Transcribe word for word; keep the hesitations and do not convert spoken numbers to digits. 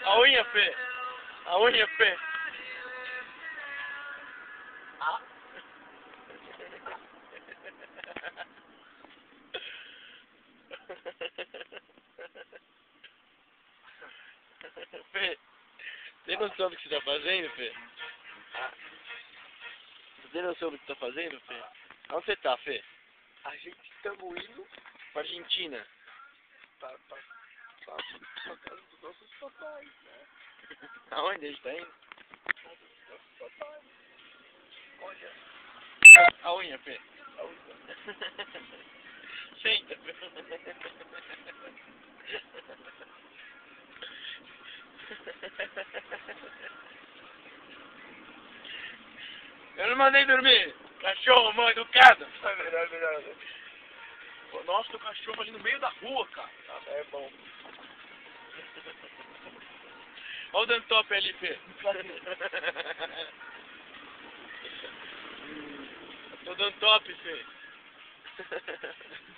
A unha, Fê. A unha, Fê. Ah. Fê, tem noção do que você tá fazendo, Fê? Ah. Você tem noção do que tá fazendo, Fê? Onde você tá, Fê? A gente estamos indo Pra Argentina. pra, pra, pra, pra casa dos nossos papais, né? Aonde a gente tá indo? Casa dos nossos papais. Olha, A unha, Fê. a unha. Senta, Fê. Eu não mandei dormir. Cachorro, mãe, educado. É melhor, melhor. Nossa, o cachorro ali no meio da rua, cara. É bom. Olha o dando top ali, Fê. Tô dando top, Fê.